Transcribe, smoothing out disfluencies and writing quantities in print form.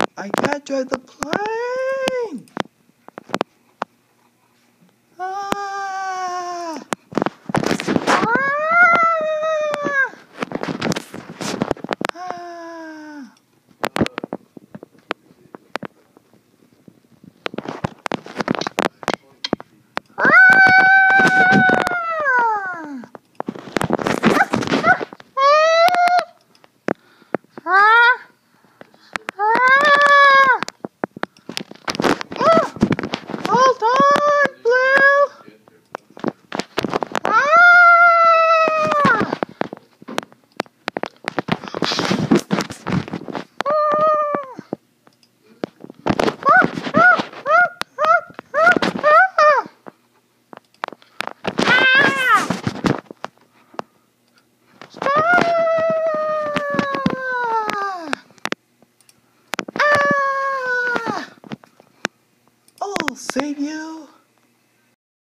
I can't drive the plane! Ah! Ah! Hold on, Blue! I'll save you.